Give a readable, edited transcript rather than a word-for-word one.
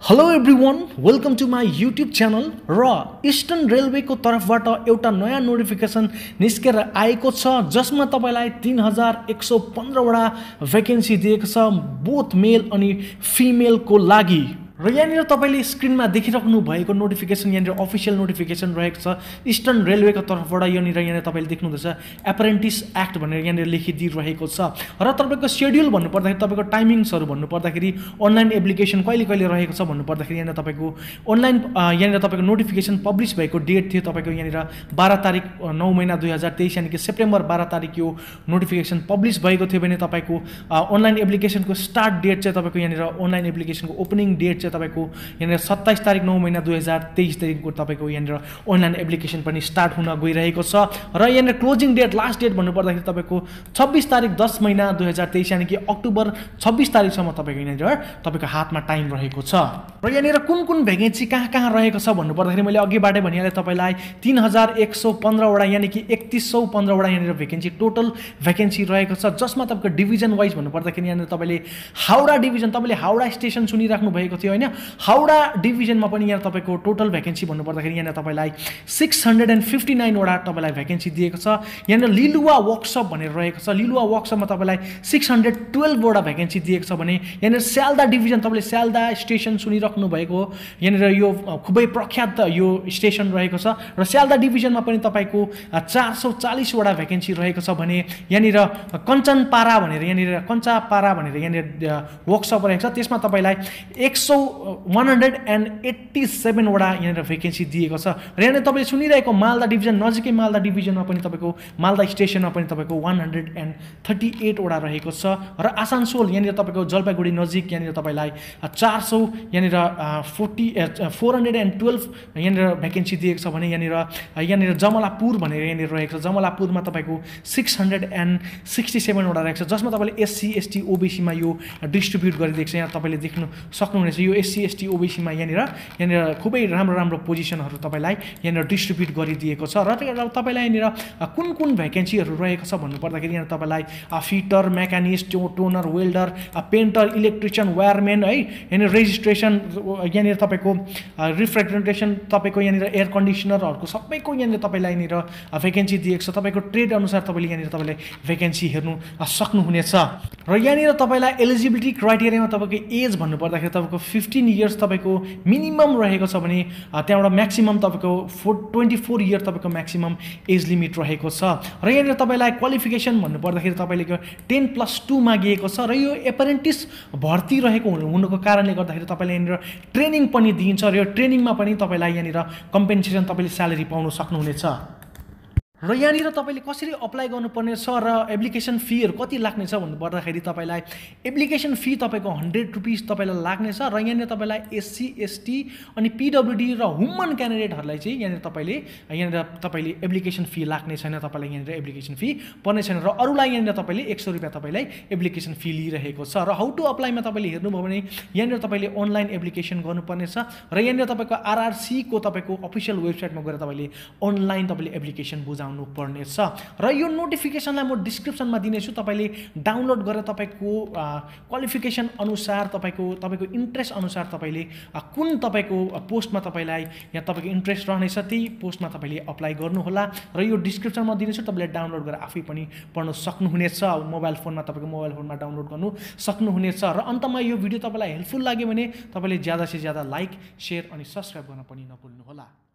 Hello everyone, welcome to my YouTube channel. र eastern रेलवेको तर्फबाट एउटा नयाँ नोटिफिकेसन निस्केर आएको छ जसमा तपाईलाई 3115वटा भ्याकेन्सी दिएको छ बोथ मेल अनि फिमेलको लागि। र यहाँनिर तपाईले स्क्रिनमा देखिराख्नु भएको नोटिफिकेसन यहाँनिर अफिसियल नोटिफिकेसन रहेको छ इस्टर्न रेलवेको तर्फबाट। यहाँनिर तपाईले देख्नुहुँदैछ एप्रेन्टिस एक्ट भनेर यहाँनिर लेखिदिइरहेको छ। र तपाईको शेड्युल भन्नुपर्दाखेरि तपाईको टाइमिङ्सहरू भन्नुपर्दाखेरि अनलाइन एप्लिकेसन कहिले कहिले रहेको छ भन्नुपर्दाखेरि यहाँनिर तपाईको अनलाइन यहाँनिर तपाईको नोटिफिकेसन पब्लिस भएको डेट थियो तपाईको यहाँनिर 12 तारिक 9 महिना 2023 यानि कि सेप्टेम्बर 12 तारिक यो नोटिफिकेसन पब्लिस भएको थियो भने तपाईको अनलाइन एप्लिकेसनको स्टार्ट डेट चाहिँ तपाईको यहाँनिर अनलाइन एप्लिकेसनको ओपनिङ डेट चाहिँ तपाईको यहाँनिर 27 तारिक 9 महिना 2023 तारिकको तपाईको यहाँनिर अनलाइन एप्लिकेसन पनि स्टार्ट हुन गइरहेको छ। र यहाँनिर क्लोजिङ डेट लास्ट डेट भन्नुपर्दाखेरि तपाईको 26 तारिक 10 महिना 2023 यानि कि अक्टोबर 26 तारिकसम्म तपाईको यहाँनिर तपाईको हातमा टाइम रहेको छ। र यहाँनिर कुन कुन भ्याकेन्सी कहाँ रहेको छ भन्नुपर्दाखेरि मैले अघिबाटै भनिहालेँ तपाईलाई 3115 वटा यानि कि 3115 वटा यहाँनिर भ्याकेन्सी टोटल भ्याकेन्सी रहेको छ। जसमा तपाईको डिभिजन वाइज भन्नुपर्दाखेरि यहाँनिर तपाईले हाउडा डिभिजन तपाईले हाउडा स्टेसन सुनिराख्नु भएको थियो हैन। हाउडा डिभिजनमा पनि यहाँ तपाईको टोटल भ्याकेन्सी भन्नुपर्दाखेरि यहाँ तपाईलाई 659 वटा तपाईलाई भ्याकेन्सी दिएको छ। यहाँनिर लिलुवा वर्कसप भनेर रहेको छ। लिलुवा वर्कसपमा तपाईलाई 612 वटा भ्याकेन्सी दिएको छ भने यहाँनिर स्याल्दा डिभिजन तपाईले स्याल्दा स्टेसन सुनिराख्नु भएको यहाँनिर यो खुबै प्रख्यात यो स्टेसन रहेको छ। र स्याल्दा डिभिजनमा पनि तपाईको 440 वटा भ्याकेन्सी रहेको छ भने यहाँनिर कञ्चनपारा भनेर यहाँनिर कञ्चापारा भनेर यहाँनिर वर्कसप रहेको छ त्यसमा तपाईलाई 187 वटा यहाँनिर भ्याकेन्सी दिएको छ। र यहाँनिर तपाईले सुनिरहेको मालदा डिभिजन नजिकै मालदा डिभिजनमा पनि तपाईको मालदा स्टेसनमा पनि तपाईको 138 वटा रहेको छ। र आसानसोल यहाँनिर तपाईको जलपाइगुडी नजिक यहाँनिर तपाईलाई 400 यहाँनिर 412 यहाँनिर भ्याकेन्सी दिएको छ भने यहाँनिर जमलापुर भनेर यहाँनिर रहेको छ। जमलापुरमा तपाईको 667 वटा रहेको छ जसमा तपाईले एससी एसटी ओबीसीमा यो डिस्ट्रिब्युट गरिदिएको छ। यहाँ तपाईले देख्नु सक्नुहुनेछ यो एससी एसटी ओबीसीमा यहाँनिर खुबै राम्रो पोजिसनहरू तपाईलाई यहाँनिर डिस्ट्रिब्युट गरिदिएको छ। र तपाईलाई यहाँनिर कुन कुन भ्याकेन्सीहरू रहेको छ भन्नुपर्दाखेरि यहाँ तपाईलाई fitter mechanist turner welder painter electrician wireman है यहाँनिर रेजिस्ट्रेसन यहाँनिर तपाईको रिफ्रिजरेसन तपाईको यहाँनिर एयर कन्डिसनरहरूको सबैको यहाँनिर तपाईलाई यहाँनिर भ्याकेन्सी दिएको छ। तपाईको ट्रेड अनुसार तपाईले यहाँनिर तपाईले भ्याकेन्सी हेर्नु सक्नुहुनेछ। र यहाँनिर तपाईलाई एलिजिबिलिटी क्राइटेरियामा तपाईको एज भन्नुपर्दाखेरि तपाईको 15 इयर्स तपाईको मिनिमम रहेको छ भने त्यहाँबाट म्याक्सिमम तपाईको 24 इयर तपाईको म्याक्सिमम एज लिमिट रहेको छ। र यहाँनिर तपाईलाई क्वालिफिकेसन भन्नुपर्दाखेरि तपाईले 10+2 मागिएको छ। र यो एप्रेन्टिस भर्ती रहेको हुनुको कारणले गर्दाखेरि तपाईले यहाँनिर ट्रेनिङ पनि दिइन्छ र यो ट्रेनिङमा पनि तपाईलाई यहाँनिर कम्पेन्सेसन तपाईले स्यालेरी पाउन सक्नुहुनेछ। र यहाँनिर तपाईले कसरी अप्लाई गर्नुपर्ने छ र एप्लिकेसन फीहरू कति लाग्ने छ भन्नुपर्दाखेरि तपाईलाई एप्लिकेसन फी तपाईको 100 रुपीस तपाईलाई लाग्ने छ। र यहाँनिर तपाईलाई एससी एसटी अनि पीडब्ल्युडी र वुमन क्यान्डिडेटहरूलाई चाहिँ यहाँनिर तपाईले एप्लिकेसन फी लाग्ने छैन। तपाईलाई यहाँनिर एप्लिकेसन फी पर्ने छैन। र अरूलाई यहाँनिर तपाईले 100 रुपैयाँ तपाईलाई एप्लिकेसन फी लिइरहेको छ। र हाउ टु अप्लाईमा तपाईले हेर्नुभयो भने यहाँनिर तपाईले अनलाइन एप्लिकेसन गर्नुपर्ने छ। र यहाँनिर तपाईको आरआरसी को तपाईको अफिसियल वेबसाइटमा गएर तपाईले अनलाइन तपाईले एप्लिकेसन बुझाउनु पर्ने छ। र यो नोटिफिकेसनलाई म डिस्क्रिप्सनमा दिनेछु तपाईले डाउनलोड गरेर तपाईको क्वालिफिकेसन अनुसार तपाईको इन्ट्रेस्ट अनुसार तपाईले कुन तपाईको पोस्टमा तपाईलाई या तपाईको इन्ट्रेस्ट रहनेछ त्यही पोस्टमा तपाईले अप्लाई गर्नुहोला। र यो डिस्क्रिप्सनमा दिनेछु तपाईले डाउनलोड गरेर आफै पनि पढ्न सक्नुहुनेछ। मोबाइल फोनमा तपाईको मोबाइल फोनमा डाउनलोड गर्नु सक्नुहुनेछ। र अन्तमा यो भिडियो तपाईलाई हेल्पफुल लाग्यो भने तपाईले ज्यादा से ज्यादा लाइक शेयर अनि सब्स्क्राइब गर्न पनि नभुल्नुहोला।